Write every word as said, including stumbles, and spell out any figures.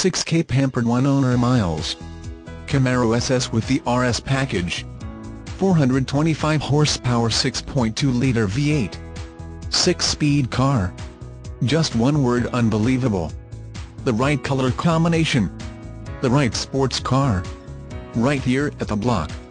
six K pampered one owner miles. Camaro S S with the R S package. four hundred twenty-five horsepower, six point two liter V eight. six-speed car. Just one word: unbelievable. The right color combination. The right sports car. Right here at the block.